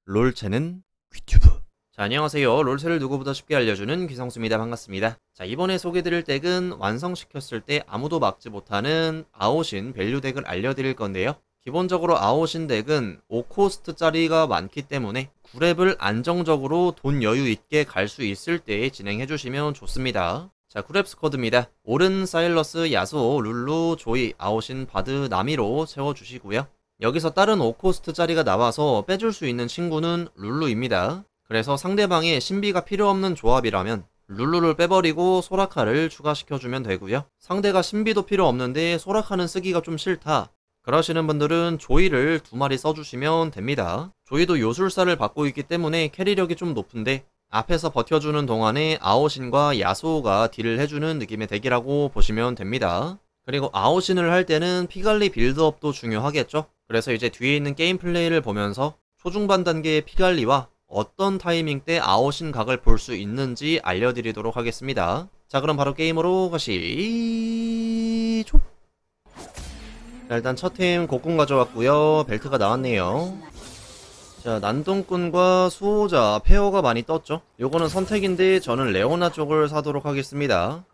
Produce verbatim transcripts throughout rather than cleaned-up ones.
롤체는 귀튜브. 자, 안녕하세요. 롤체를 누구보다 쉽게 알려주는 귀성수입니다. 반갑습니다. 자, 이번에 소개드릴 덱은 완성시켰을 때 아무도 막지 못하는 아오신 밸류 덱을 알려드릴 건데요. 기본적으로 아오신 덱은 오 코스트짜리가 많기 때문에 구 렙을 안정적으로 돈 여유 있게 갈 수 있을 때 진행해주시면 좋습니다. 자, 구 렙 스쿼드입니다. 오른, 사일러스, 야수오, 룰루, 조이, 아오신, 바드, 나미로 채워주시고요. 여기서 다른 오 코스트짜리가 나와서 빼줄 수 있는 친구는 룰루입니다. 그래서 상대방의 신비가 필요 없는 조합이라면 룰루를 빼버리고 소라카를 추가시켜주면 되고요. 상대가 신비도 필요 없는데 소라카는 쓰기가 좀 싫다, 그러시는 분들은 조이를 두 마리 써주시면 됩니다. 조이도 요술사를 받고 있기 때문에 캐리력이 좀 높은데 앞에서 버텨주는 동안에 아오신과 야수오가 딜을 해주는 느낌의 덱이라고 보시면 됩니다. 그리고 아오신을 할 때는 피관리 빌드업도 중요하겠죠. 그래서 이제 뒤에 있는 게임 플레이를 보면서 초중반 단계의 피관리와 어떤 타이밍 때 아오신 각을 볼 수 있는지 알려드리도록 하겠습니다. 자, 그럼 바로 게임으로 가시죠. 자, 일단 첫 팀 곡군 가져왔고요. 벨트가 나왔네요. 자, 난동꾼과 수호자 페어가 많이 떴죠. 요거는 선택인데 저는 레오나 쪽을 사도록 하겠습니다.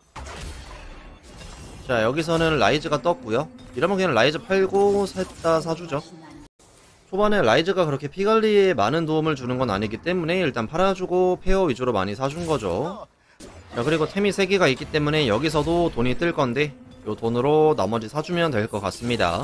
자, 여기서는 라이즈가 떴고요. 이러면 그냥 라이즈 팔고 셋 다 사주죠. 초반에 라이즈가 그렇게 피관리에 많은 도움을 주는 건 아니기 때문에 일단 팔아주고 페어 위주로 많이 사준 거죠. 자, 그리고 템이 세 개가 있기 때문에 여기서도 돈이 뜰 건데 요 돈으로 나머지 사주면 될 것 같습니다.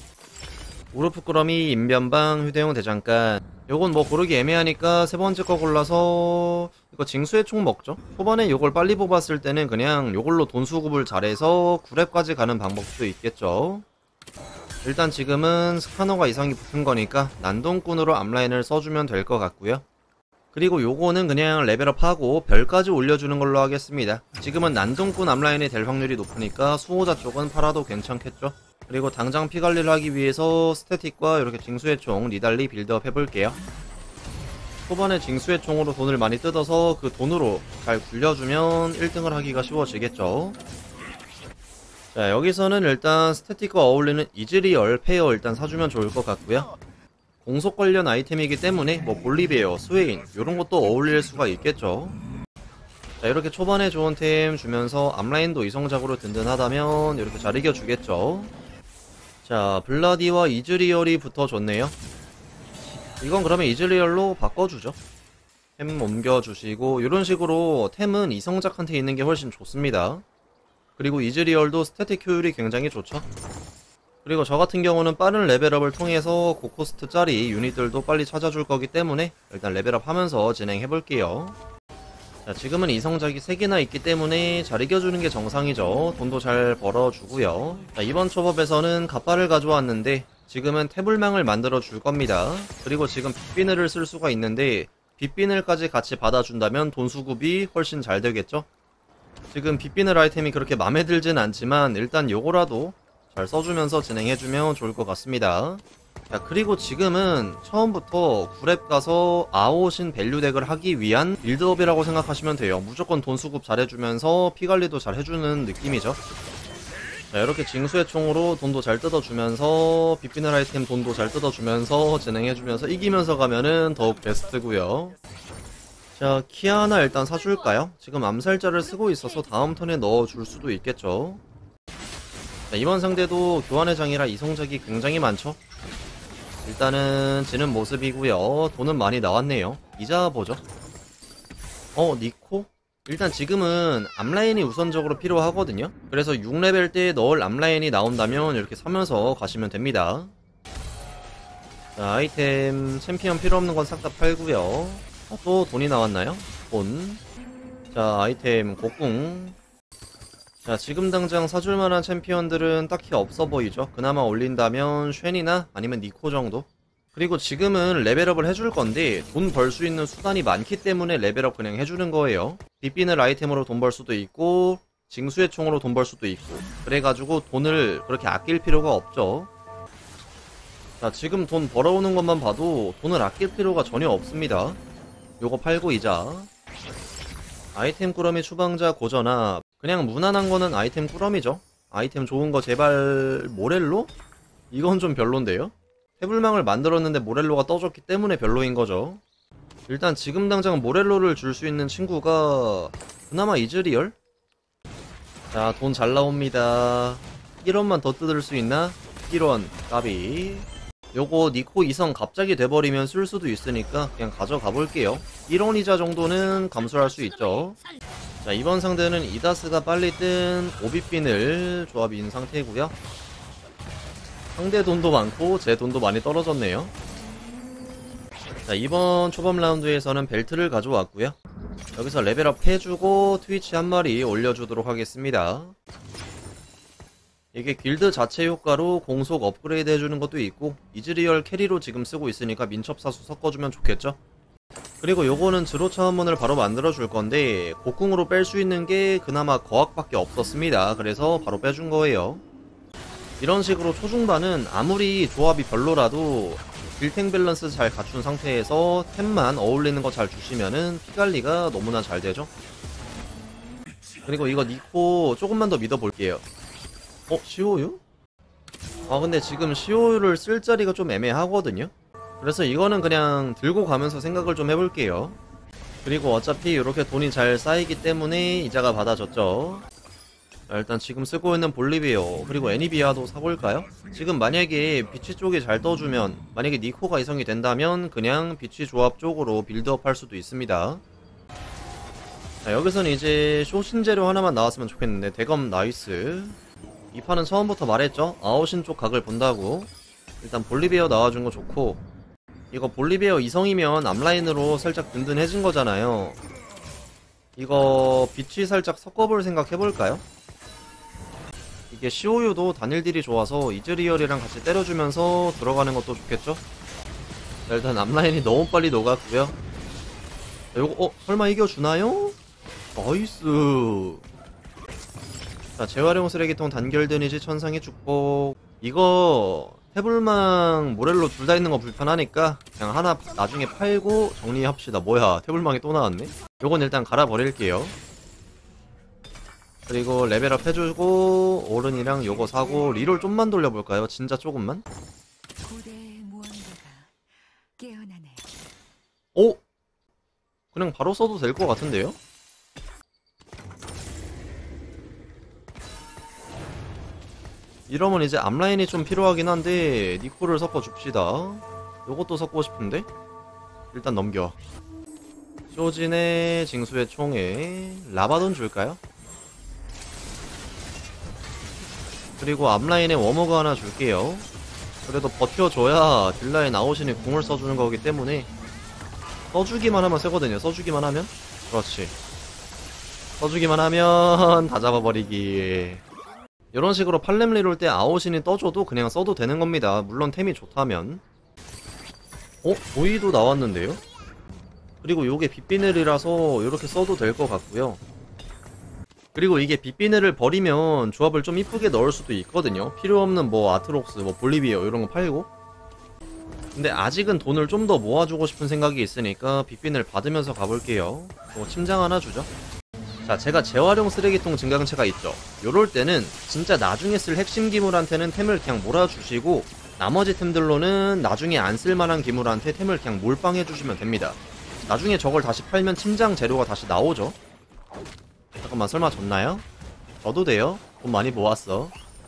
우르프 꾸러미, 인변방, 휴대용 대장간. 요건 뭐 고르기 애매하니까 세 번째 거 골라서 이거 징수의 총 먹죠. 초반에 요걸 빨리 뽑았을 때는 그냥 요걸로 돈 수급을 잘해서 구 렙까지 가는 방법도 있겠죠. 일단 지금은 스카너가 이상이 붙은 거니까 난동꾼으로 앞라인을 써주면 될 것 같고요. 그리고 요거는 그냥 레벨업하고 별까지 올려주는 걸로 하겠습니다. 지금은 난동꾼 앞라인이 될 확률이 높으니까 수호자 쪽은 팔아도 괜찮겠죠. 그리고 당장 피관리를 하기 위해서 스태틱과 이렇게 징수의 총 니달리 빌드업 해볼게요. 초반에 징수의 총으로 돈을 많이 뜯어서 그 돈으로 잘 굴려주면 일 등을 하기가 쉬워지겠죠. 자, 여기서는 일단 스태틱과 어울리는 이즈리얼 페어 일단 사주면 좋을 것 같고요. 공속 관련 아이템이기 때문에 뭐 볼리베어, 스웨인 요런 것도 어울릴 수가 있겠죠. 자, 이렇게 초반에 좋은 템 주면서 앞라인도 이성작으로 든든하다면 이렇게 잘 이겨주겠죠. 자, 블라디와 이즈리얼이 붙어줬네요. 이건 그러면 이즈리얼로 바꿔주죠. 템 옮겨주시고 이런 식으로 템은 이성작한테 있는 게 훨씬 좋습니다. 그리고 이즈리얼도 스태틱 효율이 굉장히 좋죠. 그리고 저 같은 경우는 빠른 레벨업을 통해서 고코스트짜리 유닛들도 빨리 찾아줄 거기 때문에 일단 레벨업 하면서 진행해볼게요. 자, 지금은 이성작이 세 개나 있기 때문에 잘 이겨주는 게 정상이죠. 돈도 잘 벌어주고요. 자, 이번 초밥에서는 갑바를 가져왔는데 지금은 태블망을 만들어 줄 겁니다. 그리고 지금 빗비늘을 쓸 수가 있는데 빗비늘까지 같이 받아준다면 돈 수급이 훨씬 잘 되겠죠. 지금 빗비늘 아이템이 그렇게 맘에 들진 않지만 일단 요거라도 잘 써주면서 진행해주면 좋을 것 같습니다. 자, 그리고 지금은 처음부터 구 렙 가서 아오신 밸류 덱을 하기 위한 빌드업이라고 생각하시면 돼요. 무조건 돈 수급 잘해주면서 피관리도 잘 해주는 느낌이죠. 자, 이렇게 징수의 총으로 돈도 잘 뜯어주면서 빗비늘 아이템 돈도 잘 뜯어주면서 진행해주면서 이기면서 가면은 더욱 베스트고요. 자, 키아나 일단 사줄까요? 지금 암살자를 쓰고 있어서 다음 턴에 넣어줄 수도 있겠죠. 자, 이번 상대도 교환의 장이라 이성작이 굉장히 많죠. 일단은 지는 모습이고요. 돈은 많이 나왔네요. 이자 보죠. 어, 니코? 일단 지금은 앞라인이 우선적으로 필요하거든요. 그래서 육 레벨 때 넣을 앞라인이 나온다면 이렇게 사면서 가시면 됩니다. 자, 아이템 챔피언 필요 없는 건 싹 다 팔고요. 어, 또 돈이 나왔나요? 돈. 자, 아이템 곡궁. 자, 지금 당장 사줄만한 챔피언들은 딱히 없어 보이죠. 그나마 올린다면 쉔이나 아니면 니코 정도. 그리고 지금은 레벨업을 해줄 건데 돈 벌 수 있는 수단이 많기 때문에 레벨업 그냥 해주는 거예요. 빗비늘 아이템으로 돈 벌 수도 있고 징수의 총으로 돈 벌 수도 있고 그래가지고 돈을 그렇게 아낄 필요가 없죠. 자, 지금 돈 벌어오는 것만 봐도 돈을 아낄 필요가 전혀 없습니다. 요거 팔고 이자. 아이템 꾸러미 추방자 고전압. 그냥 무난한 거는 아이템 꾸러미죠. 아이템 좋은 거 제발 모렐로? 이건 좀 별론데요? 태블망을 만들었는데 모렐로가 떠졌기 때문에 별로인 거죠. 일단 지금 당장 모렐로를 줄 수 있는 친구가 그나마 이즈리얼? 자, 돈 잘 나옵니다. 일 원만 더 뜯을 수 있나? 일 원 까비. 요거 니코 이성 갑자기 돼버리면 쓸 수도 있으니까 그냥 가져가 볼게요. 일 원 이자 정도는 감수할 수 있죠. 자, 이번 상대는 이다스가 빨리 뜬 오비핀을 조합인 상태고요. 상대 돈도 많고 제 돈도 많이 떨어졌네요. 자, 이번 초반 라운드에서는 벨트를 가져왔고요. 여기서 레벨업 해주고 트위치 한 마리 올려주도록 하겠습니다. 이게 길드 자체 효과로 공속 업그레이드 해주는 것도 있고 이즈리얼 캐리로 지금 쓰고 있으니까 민첩사수 섞어주면 좋겠죠. 그리고 요거는 드로 차원문을 바로 만들어 줄 건데 곡궁으로 뺄 수 있는 게 그나마 거학밖에 없었습니다. 그래서 바로 빼준 거예요. 이런 식으로 초중반은 아무리 조합이 별로라도 딜탱 밸런스 잘 갖춘 상태에서 템만 어울리는 거 잘 주시면은 피관리가 너무나 잘 되죠. 그리고 이거 니코 조금만 더 믿어볼게요. 어? 시오유? 아 근데 지금 시오유를 쓸 자리가 좀 애매하거든요. 그래서 이거는 그냥 들고 가면서 생각을 좀 해볼게요. 그리고 어차피 이렇게 돈이 잘 쌓이기 때문에 이자가 받아졌죠. 자, 일단 지금 쓰고 있는 볼리비오 그리고 애니비아도 사볼까요? 지금 만약에 비치 쪽이 잘 떠주면, 만약에 니코가 이성이 된다면 그냥 비치 조합 쪽으로 빌드업 할 수도 있습니다. 자, 여기서는 이제 쇼신 재료 하나만 나왔으면 좋겠는데 대검 나이스. 이 판은 처음부터 말했죠? 아웃신 쪽 각을 본다고. 일단 볼리베어 나와준 거 좋고, 이거 볼리베어 이성이면 앞라인으로 살짝 든든해진 거잖아요. 이거 비치 살짝 섞어볼 생각 해볼까요? 이게 시오유도 단일 딜이 좋아서 이즈리얼이랑 같이 때려주면서 들어가는 것도 좋겠죠? 자, 일단 앞라인이 너무 빨리 녹았고요. 자, 요거 어? 설마 이겨주나요? 나이스. 자, 재활용 쓰레기통 단결 데미지 천상의 축복. 이거 태블망 모렐로 둘 다 있는 거 불편하니까 그냥 하나 나중에 팔고 정리합시다. 뭐야, 태블망이 또 나왔네? 요건 일단 갈아버릴게요. 그리고 레벨업 해주고 오른이랑 요거 사고 리롤 좀만 돌려볼까요? 진짜 조금만? 오? 그냥 바로 써도 될 것 같은데요? 이러면 이제 앞라인이 좀 필요하긴 한데 니코를 섞어줍시다. 요것도 섞고 싶은데? 일단 넘겨. 쇼진의 징수의 총에 라바돈 줄까요? 그리고 앞라인에 워머그 하나 줄게요. 그래도 버텨줘야 딜라인 아웃신이 궁을 써주는 거기 때문에 써주기만 하면 세거든요. 써주기만 하면? 그렇지. 써주기만 하면 다 잡아버리기. 이런 식으로 팔렘 리롤 때 아웃신이 떠줘도 그냥 써도 되는 겁니다. 물론 템이 좋다면. 어? 보이도 나왔는데요? 그리고 요게 빗비늘이라서 이렇게 써도 될 것 같고요. 그리고 이게 빗비늘을 버리면 조합을 좀 이쁘게 넣을 수도 있거든요. 필요없는 뭐 아트록스, 뭐 볼리비어 이런 거 팔고. 근데 아직은 돈을 좀 더 모아주고 싶은 생각이 있으니까 빗비늘 받으면서 가볼게요. 뭐 침장 하나 주죠. 자, 제가 재활용 쓰레기통 증강체가 있죠. 요럴 때는 진짜 나중에 쓸 핵심 기물한테는 템을 그냥 몰아주시고 나머지 템들로는 나중에 안 쓸만한 기물한테 템을 그냥 몰빵해주시면 됩니다. 나중에 저걸 다시 팔면 침장 재료가 다시 나오죠. 잠깐만, 설마 졌나요? 져도 돼요. 돈 많이 모았어.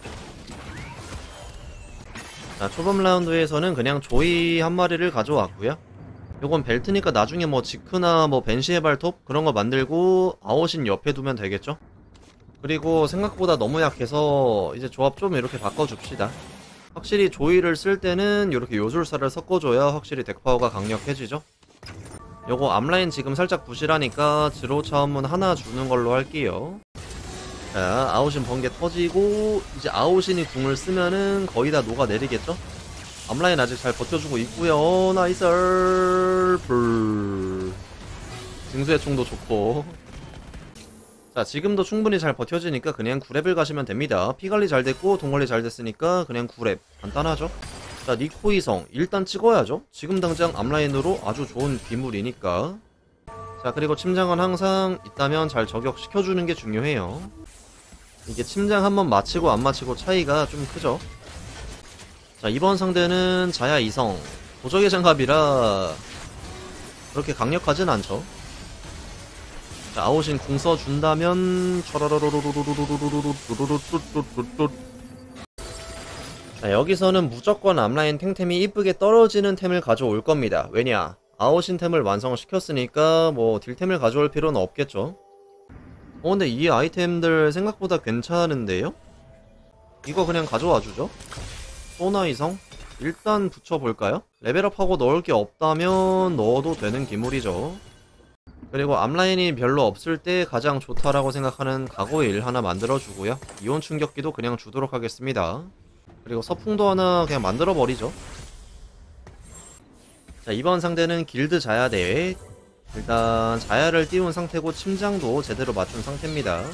자, 초반 라운드에서는 그냥 조이 한 마리를 가져왔고요. 요건 벨트니까 나중에 뭐 지크나 뭐 벤시의 발톱 그런 거 만들고 아웃인 옆에 두면 되겠죠? 그리고 생각보다 너무 약해서 이제 조합 좀 이렇게 바꿔줍시다. 확실히 조이를 쓸 때는 이렇게 요술사를 섞어줘야 확실히 덱파워가 강력해지죠? 요거 앞라인 지금 살짝 부실하니까 드로우 차원문 하나 주는 걸로 할게요. 자, 아웃인 번개 터지고 이제 아웃인이 궁을 쓰면은 거의 다 녹아내리겠죠? 앞라인 아직 잘 버텨주고 있고요. 나이스. 불. 징수의 총도 좋고. 자, 지금도 충분히 잘 버텨지니까 그냥 구 렙을 가시면 됩니다. 피관리 잘 됐고 동관리 잘 됐으니까 그냥 구 렙. 간단하죠? 자, 니코 이성 일단 찍어야죠. 지금 당장 앞라인으로 아주 좋은 비물이니까. 자, 그리고 침장은 항상 있다면 잘 저격시켜주는 게 중요해요. 이게 침장 한번 맞히고 안 맞히고 차이가 좀 크죠. 자, 이번 상대는 자야 이성. 도적의 장갑이라 그렇게 강력하진 않죠. 자, 아오신 궁 써준다면 자, 여기서는 무조건 앞라인 탱템이 이쁘게 떨어지는 템을 가져올 겁니다. 왜냐? 아오신 템을 완성시켰으니까 뭐 딜템을 가져올 필요는 없겠죠. 어 근데 이 아이템들 생각보다 괜찮은데요? 이거 그냥 가져와주죠. 소나 이성 일단 붙여볼까요? 레벨업하고 넣을 게 없다면 넣어도 되는 기물이죠. 그리고 앞라인이 별로 없을 때 가장 좋다라고 생각하는 가고일 하나 만들어주고요. 이온 충격기도 그냥 주도록 하겠습니다. 그리고 서풍도 하나 그냥 만들어버리죠. 자, 이번 상대는 길드 자야 대회. 일단 자야를 띄운 상태고 침장도 제대로 맞춘 상태입니다.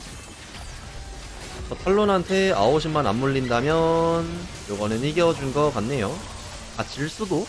저 탈론한테 아오신만 안 물린다면 요거는 이겨준 것 같네요. 아, 질수도?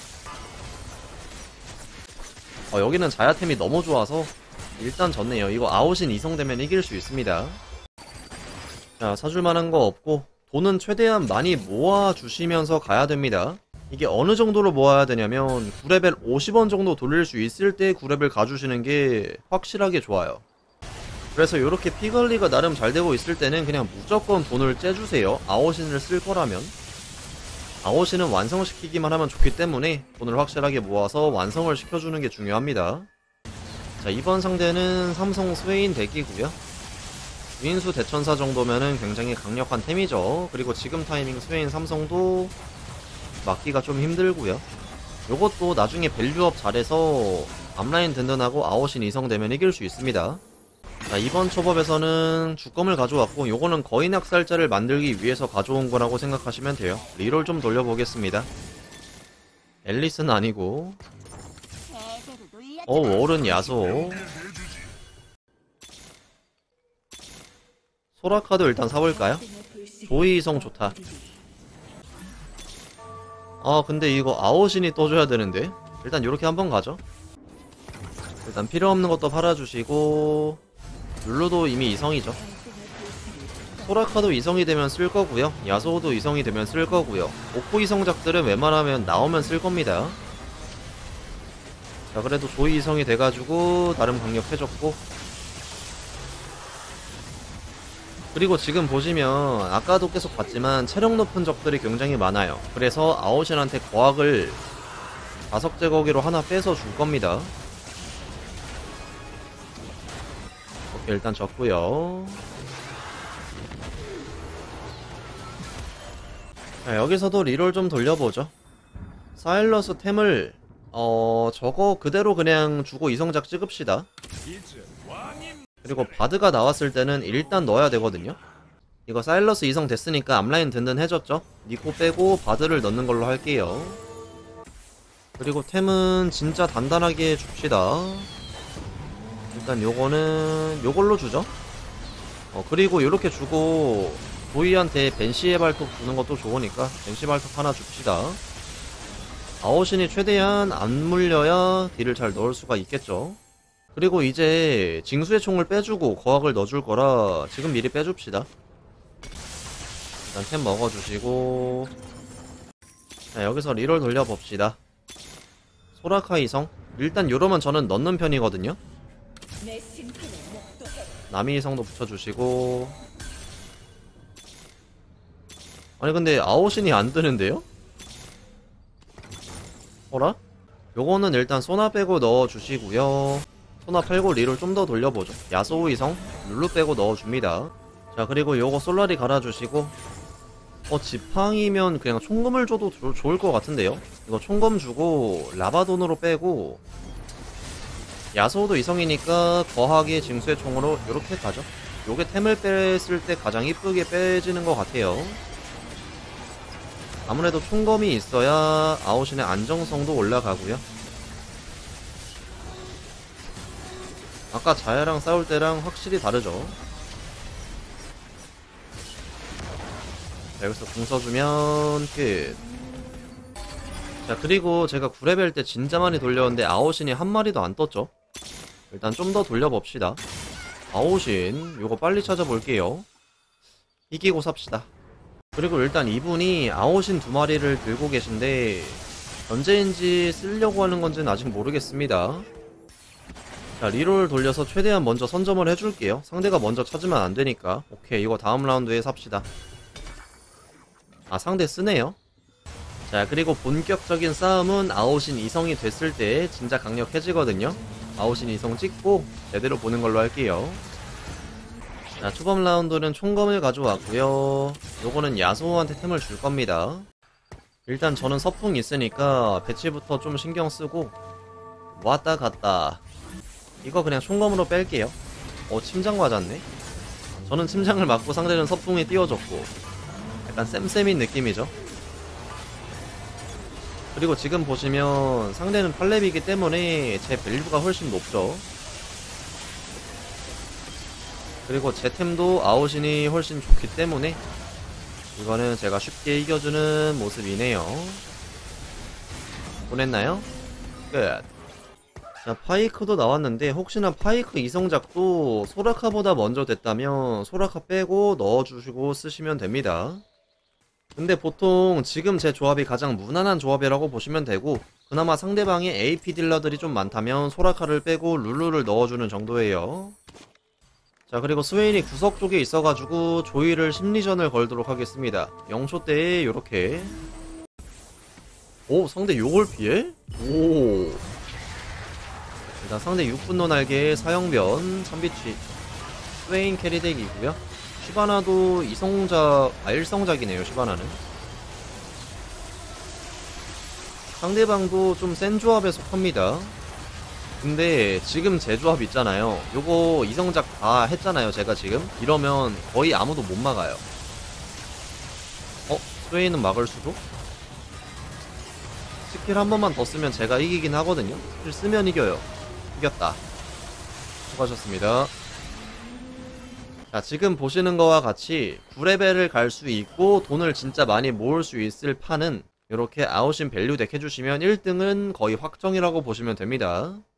어, 여기는 자야템이 너무 좋아서 일단 졌네요. 이거 아오신 이성되면 이길 수 있습니다. 자, 사줄만한 거 없고 돈은 최대한 많이 모아주시면서 가야 됩니다. 이게 어느 정도로 모아야 되냐면 구 레벨 오십 원 정도 돌릴 수 있을 때 구 레벨 가주시는 게 확실하게 좋아요. 그래서 이렇게 피관리가 나름 잘 되고 있을 때는 그냥 무조건 돈을 째주세요. 아오신을 쓸 거라면. 아오신은 완성시키기만 하면 좋기 때문에 돈을 확실하게 모아서 완성을 시켜주는 게 중요합니다. 자, 이번 상대는 삼성 스웨인 덱이고요. 윈수 대천사 정도면은 굉장히 강력한 템이죠. 그리고 지금 타이밍 스웨인 삼성도 막기가 좀 힘들고요. 요것도 나중에 밸류업 잘해서 앞라인 든든하고 아오신 이성되면 이길 수 있습니다. 자, 이번 초밥에서는 주검을 가져왔고 요거는 거인 학살자를 만들기 위해서 가져온 거라고 생각하시면 돼요. 리롤 좀 돌려보겠습니다. 앨리스는 아니고 어 월은 야소. 소라카도 일단 사볼까요? 조이 이성 좋다. 아 근데 이거 아오신이 떠줘야 되는데 일단 요렇게 한번 가죠. 일단 필요없는 것도 팔아주시고 룰루도 이미 이성이죠. 소라카도 이성이 되면 쓸 거고요. 야소도 이성이 되면 쓸 거고요. 오코 이성작들은 웬만하면 나오면 쓸 겁니다. 자, 그래도 조이 이성이 돼가지고 나름 강력해졌고, 그리고 지금 보시면 아까도 계속 봤지만 체력 높은 적들이 굉장히 많아요. 그래서 아오신한테 거학을 자석 제거기로 하나 빼서 줄 겁니다. 오케이, 일단 졌고요. 자, 여기서도 리롤 좀 돌려보죠. 사일러스 템을 어 저거 그대로 그냥 주고 이성작 찍읍시다. 그리고 바드가 나왔을 때는 일단 넣어야 되거든요. 이거 사일러스 이성 됐으니까 앞라인 든든해졌죠. 니코 빼고 바드를 넣는 걸로 할게요. 그리고 템은 진짜 단단하게 줍시다. 일단 요거는 요걸로 주죠. 어 그리고 요렇게 주고 도이한테 벤시의 발톱 주는 것도 좋으니까 벤시 발톱 하나 줍시다. 아오신이 최대한 안 물려야 딜을 잘 넣을 수가 있겠죠. 그리고 이제 징수의 총을 빼주고 거학을 넣어줄 거라 지금 미리 빼줍시다. 일단 템 먹어주시고, 자, 여기서 리롤 돌려봅시다. 소라카 이성 일단 요러면 저는 넣는 편이거든요. 나미 이성도 붙여주시고. 아니 근데 아오신이 안 뜨는데요? 어라? 요거는 일단 소나 빼고 넣어주시고요. 소나 팔고 리롤 좀 더 돌려보죠. 야소우 이성 룰루 빼고 넣어줍니다. 자, 그리고 요거 솔라리 갈아주시고, 어 지팡이면 그냥 총검을 줘도 조, 좋을 것 같은데요? 이거 총검 주고 라바돈으로 빼고, 야소우도 이성이니까 거하게 징수의 총으로 요렇게 가죠. 요게 템을 뺐을 때 가장 이쁘게 빼지는 것 같아요. 아무래도 총검이 있어야 아오신의 안정성도 올라가고요. 아까 자야랑 싸울 때랑 확실히 다르죠. 자, 여기서 궁 써주면 끝. 자, 그리고 제가 구 레벨 때 진짜 많이 돌렸는데 아오신이 한 마리도 안 떴죠. 일단 좀 더 돌려봅시다. 아오신 요거 빨리 찾아볼게요. 이기고 삽시다. 그리고 일단 이분이 아오신 두 마리를 들고 계신데 견제인지 쓰려고 하는 건지는 아직 모르겠습니다. 자, 리롤 돌려서 최대한 먼저 선점을 해줄게요. 상대가 먼저 찾으면 안 되니까. 오케이, 이거 다음 라운드에 삽시다. 아, 상대 쓰네요. 자, 그리고 본격적인 싸움은 아오신 이성이 됐을 때 진짜 강력해지거든요. 아오신 이성 찍고 제대로 보는 걸로 할게요. 자, 초반 라운드는 총검을 가져왔고요. 요거는 야소한테 템을 줄 겁니다. 일단 저는 서풍 있으니까 배치부터 좀 신경 쓰고 왔다 갔다. 이거 그냥 총검으로 뺄게요. 어, 침장 맞았네. 저는 침장을 맞고 상대는 서풍에 띄워줬고 약간 쌤쌤인 느낌이죠. 그리고 지금 보시면 상대는 팔 렙이기 때문에 제 밸류가 훨씬 높죠. 그리고 제 템도 아오신이 훨씬 좋기 때문에 이거는 제가 쉽게 이겨주는 모습이네요. 보냈나요? 끝. 자, 파이크도 나왔는데 혹시나 파이크 이성작도 소라카보다 먼저 됐다면 소라카 빼고 넣어주시고 쓰시면 됩니다. 근데 보통 지금 제 조합이 가장 무난한 조합이라고 보시면 되고 그나마 상대방이 에이피 딜러들이 좀 많다면 소라카를 빼고 룰루를 넣어주는 정도예요. 자, 그리고 스웨인이 구석 쪽에 있어가지고 조이를 심리전을 걸도록 하겠습니다. 영 초 때에 요렇게. 오, 상대 요걸 피해? 오. 일단 상대 육 분노 날개 사형변 삼비치 스웨인 캐리덱이고요. 시바나도 이성작, 아 일성작이네요. 시바나는 상대방도 좀 센 조합에 속합니다. 근데 지금 제 조합 있잖아요. 요거 이성작 다 했잖아요. 제가 지금 이러면 거의 아무도 못 막아요. 어? 스웨인은 막을 수도? 스킬 한 번만 더 쓰면 제가 이기긴 하거든요. 스킬 쓰면 이겨요. 이겼다. 수고하셨습니다. 자, 지금 보시는 거와 같이 구 레벨을 갈 수 있고 돈을 진짜 많이 모을 수 있을 판은 이렇게 아웃인 밸류 덱 해주시면 일 등은 거의 확정이라고 보시면 됩니다.